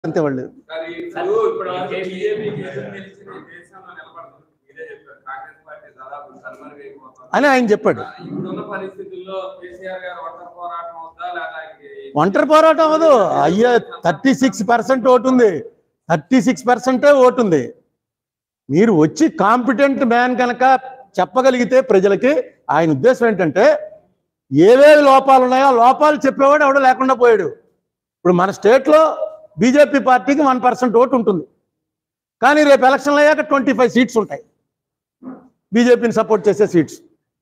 అంతే వాళ్ళు. అని ఆయన చెప్పాడు. ఒంటరి పోరాటం అవ్వదు అయ్యా. 36% ఓటు ఉంది, 36% ఓటు ఉంది. మీరు వచ్చి కాంపిటెంట్ మ్యాన్ కనుక చెప్పగలిగితే ప్రజలకి, ఆయన ఉద్దేశం ఏంటంటే ఏవేవి లోపాలు ఉన్నాయో ఆ లోపాలు చెప్పేవాడు ఎవడో లేకుండా పోయాడు. ఇప్పుడు మన స్టేట్లో బీజేపీ పార్టీకి 1% ఓటు ఉంటుంది, కానీ రేపు ఎలక్షన్లు అయ్యాక 25 సీట్స్ ఉంటాయి బీజేపీని సపోర్ట్ చేసే సీట్స్.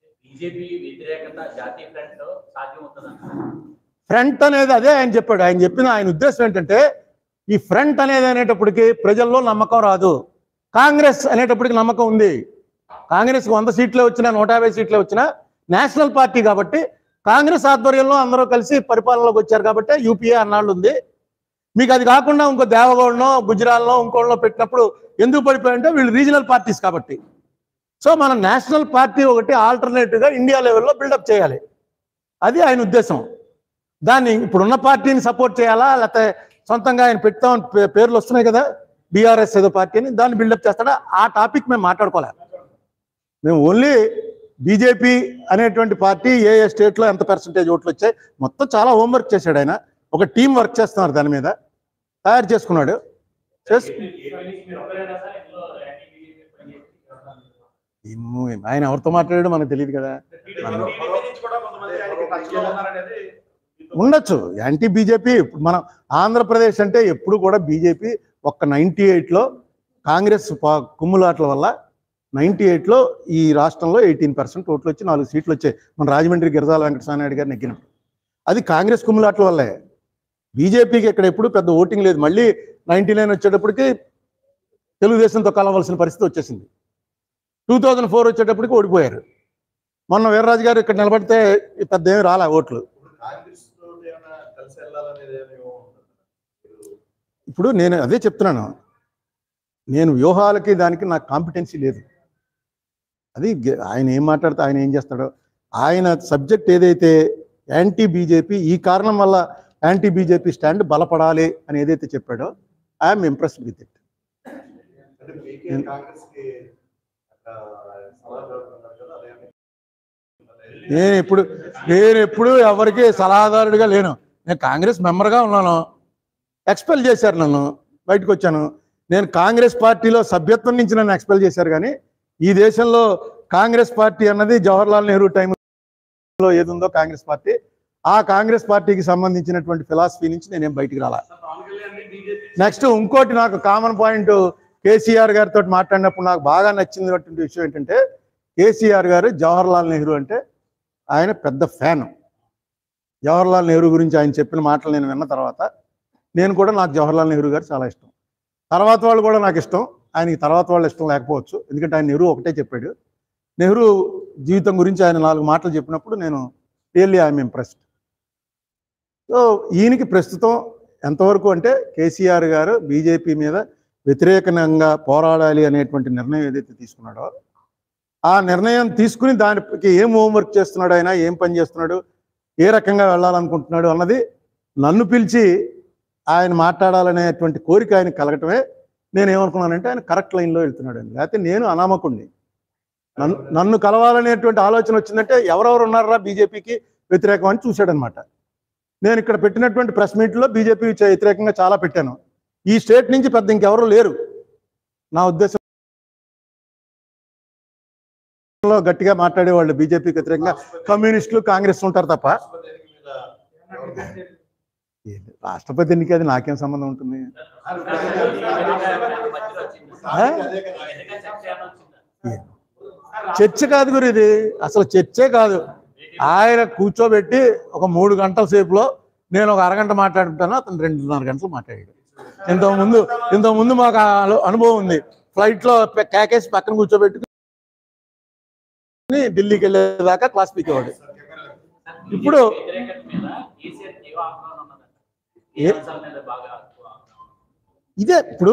ఫ్రంట్ అనేది అదే ఆయన చెప్పాడు. ఆయన చెప్పిన ఆయన ఉద్దేశం ఏంటంటే ఈ ఫ్రంట్ అనేది అనేటప్పటికి ప్రజల్లో నమ్మకం రాదు. కాంగ్రెస్ అనేటప్పటికి నమ్మకం ఉంది. కాంగ్రెస్ 100 సీట్లే వచ్చినా 150 సీట్లే వచ్చినా నేషనల్ పార్టీ కాబట్టి కాంగ్రెస్ ఆధ్వర్యంలో అందరూ కలిసి పరిపాలనలోకి వచ్చారు కాబట్టి యూపీఏ అన్నాళ్ళు ఉంది. మీకు అది కాకుండా ఇంకో దేవగౌడనో గుజరాత్లో ఇంకోళ్ళలో పెట్టినప్పుడు ఎందుకు పడిపోయాయంటే వీళ్ళు రీజనల్ పార్టీస్ కాబట్టి. సో మనం నేషనల్ పార్టీ ఒకటి ఆల్టర్నేటివ్గా ఇండియా లెవెల్లో బిల్డప్ చేయాలి, అది ఆయన ఉద్దేశం. దాన్ని ఇప్పుడున్న పార్టీని సపోర్ట్ చేయాలా, లేకపోతే సొంతంగా ఆయన పెడతామని పేర్లు వస్తున్నాయి కదా, బీఆర్ఎస్ ఏదో పార్టీని, దాన్ని బిల్డప్ చేస్తాడా, ఆ టాపిక్ మేము మాట్లాడుకోవాలి. మేము ఓన్లీ బీజేపీ అనేటువంటి పార్టీ ఏ ఏ స్టేట్లో ఎంత పర్సంటేజ్ ఓట్లు వచ్చాయి మొత్తం చాలా హోంవర్క్ చేశాడు ఆయన. ఒక టీం వర్క్ చేస్తున్నారు, దాని మీద తయారు చేసుకున్నాడు. ఆయన ఎవరితో మాట్లాడాడో మనకు తెలియదు కదా. ఉండొచ్చు యాంటీ బీజేపీ. మనం ఆంధ్రప్రదేశ్ అంటే ఎప్పుడు కూడా బీజేపీ ఒక్క 98లో కాంగ్రెస్ కుమ్ములాట్ల వల్ల 98లో ఈ రాష్ట్రంలో 18% ఓట్లు వచ్చి 4 సీట్లు వచ్చాయి. మన రాజమండ్రి గిరిజాల వెంకటస్వామి నాయుడు గారు నెగ్గినప్పుడు అది కాంగ్రెస్ కుమ్ములాట్ల వల్లే. బీజేపీకి ఇక్కడ ఎప్పుడు పెద్ద ఓటింగ్ లేదు. మళ్ళీ 99 వచ్చేటప్పటికి తెలుగుదేశంతో కలవలసిన పరిస్థితి వచ్చేసింది. 2004 వచ్చేటప్పటికి ఓడిపోయారు. మొన్న వీర్రాజు గారు ఇక్కడ నిలబడితే పెద్ద ఏమి రాలే ఓట్లు. ఇప్పుడు నేను అదే చెప్తున్నాను, నేను వ్యూహాలకి దానికి నాకు కాంపిటెన్సీ లేదు. అది ఆయన ఏం మాట్లాడితే ఆయన ఏం చేస్తాడో, ఆయన సబ్జెక్ట్ ఏదైతే యాంటీ బీజేపీ, ఈ కారణం వల్ల యాంటీ బీజేపీ స్టాండ్ బలపడాలి అని ఏదైతే చెప్పాడో ఐఎమ్ ఇంప్రెస్డ్ విత్ ఇట్. నేను ఎప్పుడు ఎవరికి సలహాదారుడిగా లేను. నేను కాంగ్రెస్ మెంబర్గా ఉన్నాను, ఎక్స్పెల్ చేశారు నన్ను, బయటకు వచ్చాను. నేను కాంగ్రెస్ పార్టీలో సభ్యత్వం నుంచి నన్ను ఎక్స్పెల్ చేశారు, కానీ ఈ దేశంలో కాంగ్రెస్ పార్టీ అన్నది జవహర్లాల్ నెహ్రూ టైంలో ఏది ఉందో కాంగ్రెస్ పార్టీ, ఆ కాంగ్రెస్ పార్టీకి సంబంధించినటువంటి ఫిలాసఫీ నుంచి నేనేం బయటికి రాలా. నెక్స్ట్ ఇంకోటి నాకు కామన్ పాయింట్, కేసీఆర్ గారితో మాట్లాడినప్పుడు నాకు బాగా నచ్చినటువంటి విషయం ఏంటంటే కేసీఆర్ గారు జవహర్లాల్ నెహ్రూ అంటే ఆయన పెద్ద ఫ్యాన్. జవహర్లాల్ నెహ్రూ గురించి ఆయన చెప్పిన మాటలు నేను విన్న తర్వాత నేను కూడా, నాకు జవహర్లాల్ నెహ్రూ గారు చాలా ఇష్టం. తర్వాత వాళ్ళు కూడా నాకు ఇష్టం, ఆయనకి తర్వాత వాళ్ళు ఇష్టం లేకపోవచ్చు, ఎందుకంటే ఆయన నెహ్రూ ఒకటే చెప్పాడు. నెహ్రూ జీవితం గురించి ఆయన 4 మాటలు చెప్పినప్పుడు నేను రియల్లీ ఐఎమ్ ఇంప్రెస్డ్. సో ఈయనకి ప్రస్తుతం ఎంతవరకు అంటే కేసీఆర్ గారు బీజేపీ మీద వ్యతిరేకంగా పోరాడాలి అనేటువంటి నిర్ణయం ఏదైతే తీసుకున్నాడో, ఆ నిర్ణయం తీసుకుని దానికి ఏం హోంవర్క్ చేస్తున్నాడు, ఆయన ఏం పని చేస్తున్నాడు, ఏ రకంగా వెళ్ళాలనుకుంటున్నాడు అన్నది నన్ను పిలిచి ఆయన మాట్లాడాలనేటువంటి కోరిక ఆయన కలగటమే. నేను ఏమనుకున్నానంటే ఆయన కరెక్ట్ లైన్లో వెళ్తున్నాడు అని. లేకపోతే నేను అనామకుణ్ణి, నన్ను కలవాలనేటువంటి ఆలోచన వచ్చిందంటే ఎవరెవరు ఉన్నారా బీజేపీకి వ్యతిరేకం అని చూశాడనమాట. నేను ఇక్కడ పెట్టినటువంటి ప్రెస్ మీట్లో బీజేపీ వ్యతిరేకంగా చాలా పెట్టాను. ఈ స్టేట్ నుంచి పెద్ద ఇంకెవరూ లేరు నా ఉద్దేశంలో గట్టిగా మాట్లాడేవాళ్ళు బీజేపీకి వ్యతిరేకంగా. కమ్యూనిస్టులు కాంగ్రెస్ ఉంటారు తప్ప. రాష్ట్రపతి ఎన్నిక అది నాకేం సంబంధం ఉంటుంది? చర్చ కాదు గురు, ఇది అసలు చర్చే కాదు. ఆయన కూర్చోబెట్టి ఒక 3 గంటల సేపులో నేను ఒక అరగంట మాట్లాడుతాను, అతను 2.5 గంటలు మాట్లాడాడు. ఇంతకుముందు మాకు అనుభవం ఉంది. ఫ్లైట్లో కేకేసి పక్కన కూర్చోబెట్టుకుని ఢిల్లీకి వెళ్ళేదాకా క్లాస్ పీకేవాడు. ఇప్పుడు ఇదే ఇప్పుడు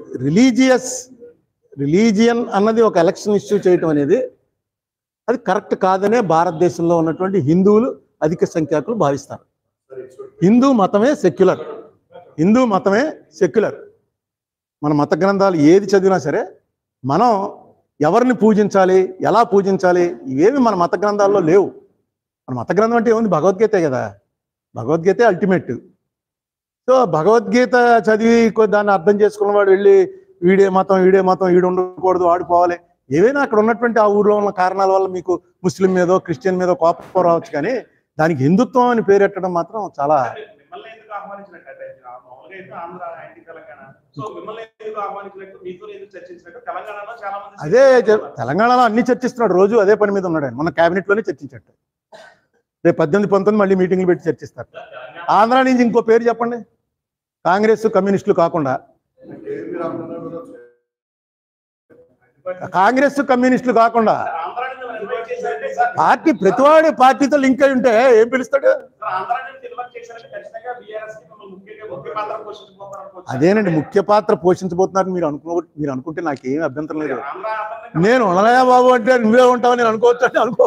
రిలీజియన్ అన్నది ఒక ఎలక్షన్ ఇష్యూ చేయటం అనేది అది కరెక్ట్ కాదనే భారతదేశంలో ఉన్నటువంటి హిందువులు అధిక సంఖ్యాకులు భావిస్తారు. హిందూ మతమే సెక్యులర్. హిందూ మతమే సెక్యులర్. మన మత గ్రంథాలు ఏది చదివినా సరే మనం ఎవరిని పూజించాలి, ఎలా పూజించాలి, ఇవేమి మన మత గ్రంథాల్లో లేవు. మన మత గ్రంథం అంటే ఏముంది? భగవద్గీతే కదా. భగవద్గీతే అల్టిమేట్. సో భగవద్గీత చదివి దాన్ని అర్థం చేసుకున్నవాడు వెళ్ళి వీడే మతం వీడు ఉండకూడదు, ఆడుకోవాలి, ఏవైనా అక్కడ ఉన్నటువంటి ఆ ఊర్లో ఉన్న కారణాల వల్ల మీకు ముస్లిం మీదో క్రిస్టియన్ మీదో కోపం రావచ్చు, కానీ దానికి హిందుత్వం అని పేరెట్టడం మాత్రం చాలా. అదే తెలంగాణలో అన్ని చర్చిస్తున్నాడు, రోజు అదే పని మీద ఉన్నాడు ఆయన. మన క్యాబినెట్ లోనే చర్చించాడు. రేపు 18-19 మళ్ళీ మీటింగ్లు పెట్టి చర్చిస్తారు. ఆంధ్ర నుంచి ఇంకో పేరు చెప్పండి, కాంగ్రెస్ కమ్యూనిస్టులు కాకుండా. కాంగ్రెస్ కమ్యూనిస్టులు కాకుండా పార్టీ, ప్రతివాడు పార్టీతో లింక్ అయి ఉంటే ఏం పిలుస్తాడు? అదేనండి, ముఖ్య పాత్ర పోషించబోతున్నారు మీరు అనుకుంటే నాకేం అభ్యంతరం లేదు. నేను ఉండలే బాబు అంటే నువ్వే ఉంటావు నేను అనుకోవచ్చు అంటే అనుకో.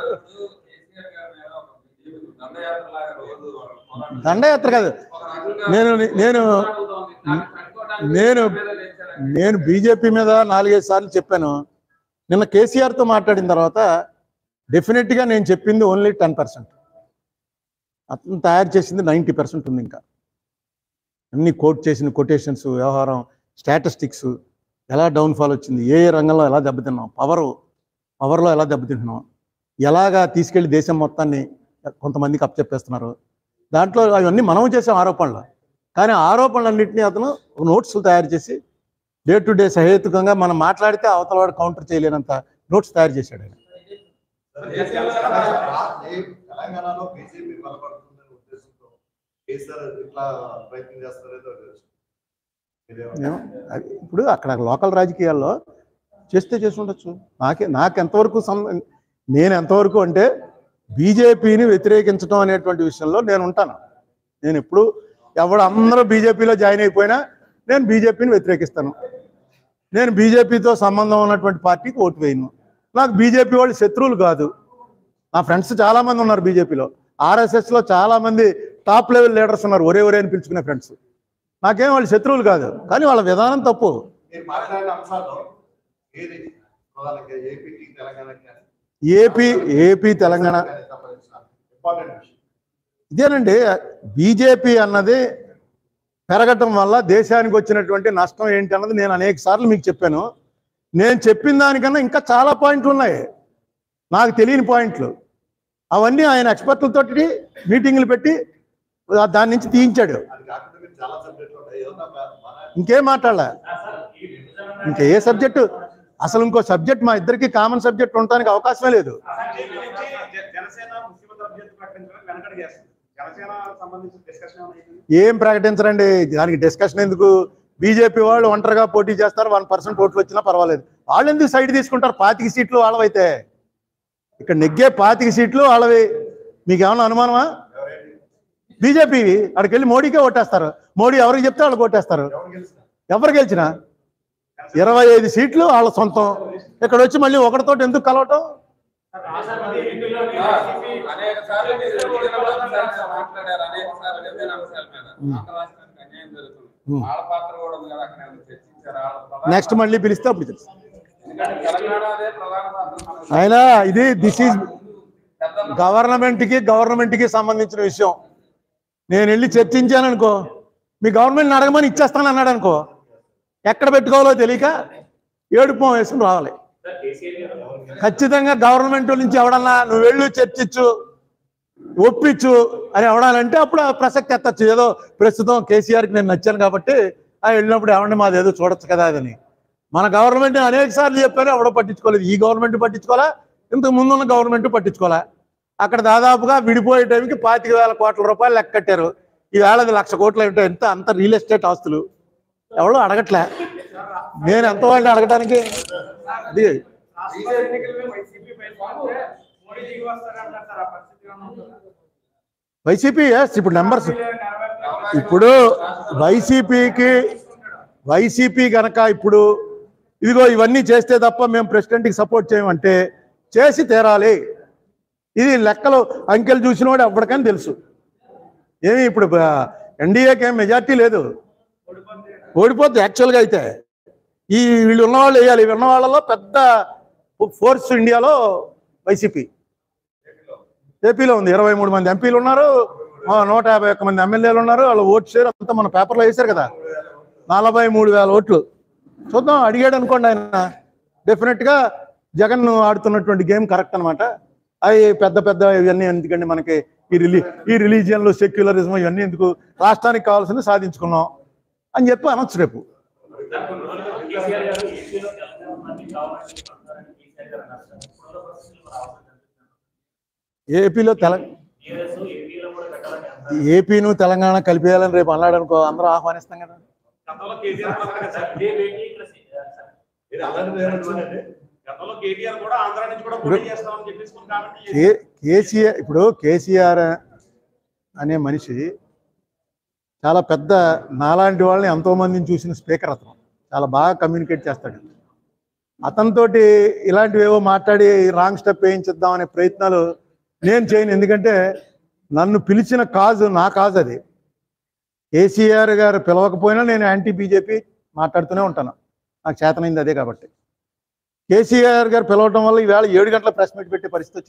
దండయాత్ర కాదు. నేను నేను నేను నేను బీజేపీ మీద 4-5 సార్లు చెప్పాను. నిన్న కేసీఆర్తో మాట్లాడిన తర్వాత డెఫినెట్గా నేను చెప్పింది ఓన్లీ 10%. అతను తయారు చేసింది 90% ఉంది. ఇంకా అన్ని కోట్ చేసిన కొటేషన్స్, వ్యవహారం, స్టాటిస్టిక్స్, ఎలా డౌన్ఫాల్ వచ్చింది, ఏ రంగంలో ఎలా దెబ్బతిన్నాం, పవర్లో ఎలా దెబ్బతింటున్నాం, ఎలాగా తీసుకెళ్లి దేశం మొత్తాన్ని కొంతమందికి అప్పచెప్పేస్తున్నారు. దాంట్లో అవన్నీ మనం చేసే ఆరోపణలు. కానీ ఆరోపణలన్నింటినీ అతను నోట్స్లు తయారు చేసి డే టు డే సహేతుకంగా మనం మాట్లాడితే అవతల వాడు కౌంటర్ చేయలేనంత నోట్స్ తయారు చేశాడు ఆయన. ఇప్పుడు అక్కడ లోకల్ రాజకీయాల్లో చేసి ఉండొచ్చు. నాకు ఎంతవరకు నేను ఎంతవరకు అంటే బీజేపీని వ్యతిరేకించడం అనేటువంటి విషయంలో నేను ఉంటాను. నేను ఎప్పుడు అందరూ బీజేపీలో జాయిన్ అయిపోయినా నేను బీజేపీని వ్యతిరేకిస్తాను. నేను బీజేపీతో సంబంధం ఉన్నటువంటి పార్టీకి ఓటు వేయను. నాకు బీజేపీ వాళ్ళు శత్రువులు కాదు. నా ఫ్రెండ్స్ చాలామంది ఉన్నారు బీజేపీలో. ఆర్ఎస్ఎస్లో చాలామంది టాప్ లెవెల్ లీడర్స్ ఉన్నారు, ఒరే అని పిలుచుకునే ఫ్రెండ్స్. నాకేం వాళ్ళు శత్రువులు కాదు, కానీ వాళ్ళ విధానం తప్పు. ఏపీ తెలంగాణ ఇదేనండి. బీజేపీ అన్నది పెరగటం వల్ల దేశానికి వచ్చినటువంటి నష్టం ఏంటి అన్నది నేను అనేక సార్లు మీకు చెప్పాను. నేను చెప్పిన దానికన్నా ఇంకా చాలా పాయింట్లు ఉన్నాయి, నాకు తెలియని పాయింట్లు. అవన్నీ ఆయన ఎక్స్పర్ట్లతో మీటింగ్లు పెట్టి దాని నుంచి తీయించాడు. ఇంకేం మాట్లాడలే, ఇంకే సబ్జెక్టు, అసలు ఇంకో సబ్జెక్ట్ మా ఇద్దరికి కామన్ సబ్జెక్ట్ ఉండడానికి అవకాశమే లేదు. ఏం ప్రకటించరండి, దానికి డిస్కషన్ ఎందుకు? బీజేపీ వాళ్ళు ఒంటరిగా పోటీ చేస్తారు, 1% ఓట్లు వచ్చినా పర్వాలేదు. వాళ్ళు ఎందుకు సైడ్ తీసుకుంటారు? 25 సీట్లు వాళ్ళవైతే, ఇక్కడ నెగ్గే 25 సీట్లు వాళ్ళవి. మీకు ఏమన్నా అనుమానమా? బీజేపీ అక్కడికి వెళ్ళి మోడీకే ఓటేస్తారు. మోడీ ఎవరికి చెప్తే వాళ్ళు ఓటేస్తారు. ఎవరు గెలిచినా 25 సీట్లు వాళ్ళ సొంతం. ఇక్కడ వచ్చి మళ్ళీ ఒకటితో ఎందుకు కలవటం? నెక్స్ట్ మళ్ళీ పిలిస్తే అప్పుడు తెలుసు. అయినా దిస్ ఈజ్ గవర్నమెంట్కి సంబంధించిన విషయం. నేను వెళ్ళి చర్చించాను అనుకో, మీ గవర్నమెంట్ని అడగమని ఇచ్చేస్తాను అన్నాడు అనుకో, ఎక్కడ పెట్టుకోవాలో తెలియక ఏడుపం వేసుకుని రావాలి. ఖచ్చితంగా గవర్నమెంట్ నుంచి ఎవడన్నా నువ్వు వెళ్ళు చర్చించు ఒప్పించు అని ఎవడాలంటే అప్పుడు ఆ ప్రసక్తి ఎత్తచ్చు. ఏదో ప్రస్తుతం కేసీఆర్కి నేను నచ్చాను కాబట్టి వెళ్ళినప్పుడు ఎవరిని మాది ఏదో చూడొచ్చు కదా అదని. మన గవర్నమెంట్ అనేక సార్లు చెప్పాను, ఎవడో పట్టించుకోలేదు. ఈ గవర్నమెంట్ పట్టించుకోవాలా, ఇంతకు ముందున్న గవర్నమెంట్ పట్టించుకోవాలా. అక్కడ దాదాపుగా విడిపోయే టైంకి 25,000 కోట్ల రూపాయలు లెక్క కట్టారు. ఈవేళ అది 1,00,000 కోట్లు అంటే అంత రియల్ ఎస్టేట్ ఆస్తులు ఎవడో అడగట్లే. నేను ఎంత వాళ్ళని అడగటానికి అది వైసీపీ ఇప్పుడు నెంబర్స్ ఇప్పుడు వైసీపీ కనుక ఇప్పుడు ఇదిగో ఇవన్నీ చేస్తే తప్ప మేము ప్రెసిడెంట్కి సపోర్ట్ చేయమంటే చేసి తీరాలి. ఇది లెక్కలు అంకెలు చూసిన వాడు ఎప్పటికని తెలుసు. ఏమి ఇప్పుడు ఎన్డీఏకి ఏం మెజార్టీ లేదు, ఓడిపోద్ది యాక్చువల్గా అయితే. ఈ వీళ్ళు ఉన్నవాళ్ళు వేయాలి. ఉన్న వాళ్ళలో పెద్ద ఫోర్స్ ఇండియాలో వైసీపీ. ఏపీలో ఉంది, 23 మంది ఎంపీలు ఉన్నారు, 151 మంది ఎమ్మెల్యేలు ఉన్నారు. వాళ్ళు ఓట్ షేర్ అంతా మన పేపర్లో వేశారు కదా, 43,000 ఓట్లు. చూద్దాం, అడిగాడు అనుకోండి ఆయన, డెఫినెట్గా జగన్ ఆడుతున్నటువంటి గేమ్ కరెక్ట్ అనమాట. అవి పెద్ద పెద్ద ఇవన్నీ ఎందుకండి మనకి, ఈ రిలీజియన్లు, సెక్యులరిజం ఇవన్నీ ఎందుకు, రాష్ట్రానికి కావాల్సింది సాధించుకున్నాం అని చెప్పి అనొచ్చు రేపు. ఏపీను తెలంగాణ కలిపేయాలని రేపు అన్నాడు అనుకో, అందరూ ఆహ్వానిస్తాం కదా. కేసీఆర్, ఇప్పుడు కేసీఆర్ అనే మనిషి చాలా పెద్ద, నాలాంటి వాళ్ళని ఎంతో మందిని చూసిన స్పీకర్. అతను చాలా బాగా కమ్యూనికేట్ చేస్తాడు. అతనితోటి ఇలాంటివేవో మాట్లాడి రాంగ్ స్టెప్ వేయించిద్దాం అనే ప్రయత్నాలు నేను చేయను. ఎందుకంటే నన్ను పిలిచిన కాజు నా కాజు అది. కేసీఆర్ గారు పిలవకపోయినా నేను యాంటీ బీజేపీ మాట్లాడుతూనే ఉంటాను, నాకు చేతనైంది అదే. కాబట్టి కేసీఆర్ గారు పిలవటం వల్ల ఈవేళ 7 గంటల ప్రెస్ మీట్ పెట్టే పరిస్థితి వచ్చింది.